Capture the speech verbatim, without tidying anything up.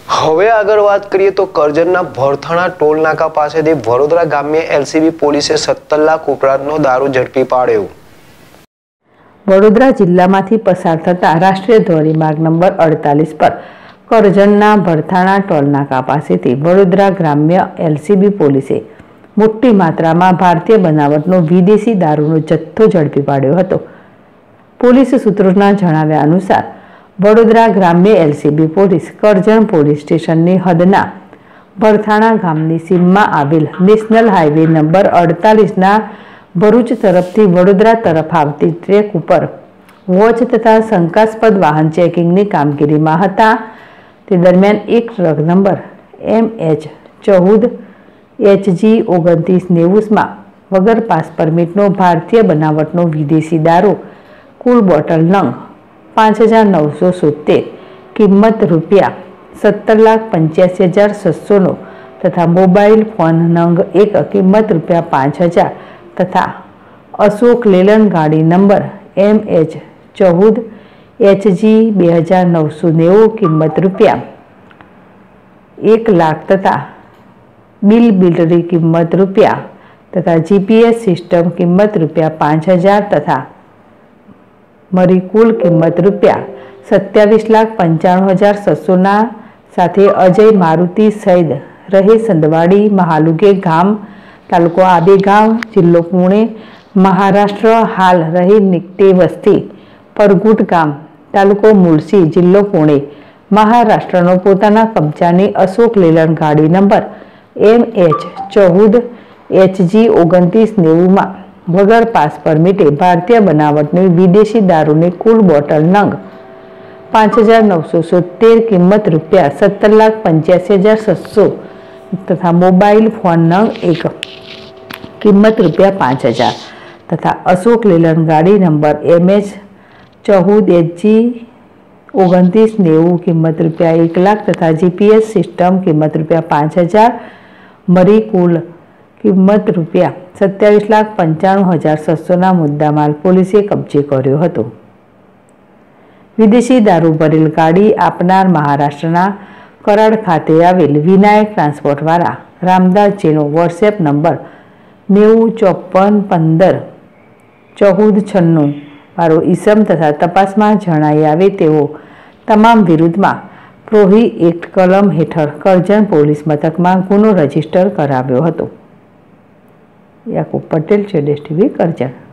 હવે આગળ વાત કરીએ તો કરજણના ભરથાણા ટોલ નાકા પાસેથી વડોદરા ગામ્ય એલસીબી પોલીસે સત્તર લાખ ઉપરાંતનો દારૂ ઝડપી પાડ્યો। વડોદરા જિલ્લામાંથી પસાર થતા રાષ્ટ્રીય ધોરીમાર્ગ નંબર અડતાલીસ પર કરજણના ભરથાણા ટોલ નાકા પાસેથી વડોદરા ગ્રામ્ય એલસીબી પોલીસે મોટી માત્રામાં ભારતીય બનાવટનો વિદેશી દારૂનો જથ્થો ઝડપી પાડ્યો હતો। પોલીસ સૂત્રોના જણાવ્યા અનુસાર વડોદરા ગ્રામ્ય એલસીબી પોલીસ કરજણ પોલીસ સ્ટેશનની હદના ભરથાણા ગામની સીમમાં આવેલ નેશનલ હાઈવે નંબર અડતાલીસના ભરૂચ તરફથી વડોદરા તરફ આવતી ટ્રેક ઉપર વોચ તથા શંકાસ્પદ વાહન ચેકિંગની કામગીરીમાં હતા। તે દરમિયાન એક ટ્રક નંબર એમ એચ ચૌદ એચજી ઓગણત્રીસ નેવુંમાં વગર પાસ પરમિટનો ભારતીય બનાવટનો વિદેશી દારૂ કુલ બોટલ નંગ પાંચ હજાર નવસો સોતેર કિંમત રૂપિયા સત્તર લાખ પંચ્યાસી હજાર છસોનો તથા મોબાઈલ ફોન નંગ એક કિંમત રૂપિયા પાંચ હજાર તથા અશોક લેલન ગાડી નંબર એમ એચ ચૌદ એચજી બે હજાર નવસો નેવું કિંમત રૂપિયા એક લાખ તથા બિલ બિલ્ડરી કિંમત રૂપિયા તથા જીપીએસ સિસ્ટમ કિંમત રૂપિયા પાંચ હજાર તથા મરી કુલ કિંમત રૂપિયા સત્યાવીસ લાખ પંચાણું હજાર છસોના સાથે અજય મારુતિ સૈદ રહે સંદવાડી મહાલુગે ગામ તાલુકો આબેગાંવ જિલ્લો પુણે મહારાષ્ટ્ર હાલ રહે નિકટે વસ્તી પરગુટ ગામ તાલુકો મુળસી જિલ્લો પુણે મહારાષ્ટ્રનો પોતાના કબજાની અશોક લેલન ગાડી નંબર એમ એચ ચૌદ એચજી ઓગણત્રીસ નેવુંમાં વગર પાસ પરમિટે ભારતીય બનાવટની વિદેશી દારૂની કુલ બોટલ નંગ પાંચ હજાર નવસો સોતેર કિંમત રૂપિયા સત્તર લાખ પંચ્યાસી હજાર છસો તથા મોબાઈલ ફોન નંગ એક કિંમત રૂપિયા પાંચ હજાર તથા અશોક લેલન ગાડી નંબર એમ એચ ચૌદ એચજી ઓગણત્રીસ નેવું કિંમત રૂપિયા એક લાખ તથા જીપીએસ સિસ્ટમ કિંમત રૂપિયા પાંચ હજાર મરી કુલ કિંમત રૂપિયા સત્યાવીસ લાખ પંચાણું હજાર છસોના મુદ્દામાલ પોલીસે કબજે કર્યો હતો। વિદેશી દારૂ ભરેલ ગાડી આપનાર મહારાષ્ટ્રના કરાડ ખાતે આવેલ વિનાયક ટ્રાન્સપોર્ટવાળા રામદાસજીનો વોટ્સએપ નંબર નેવું ચોપન પંદર ચૌદ છન્નું વાળો ઈસમ તથા તપાસમાં જણાઈ આવે તેઓ તમામ વિરુદ્ધમાં પ્રોહી એક્ટ કલમ હેઠળ કરજણ પોલીસ મથકમાં ગુનો રજીસ્ટર કરાવ્યો હતો। યાકુબ પટેલ, જેડેશ ટીવી, કરજણ।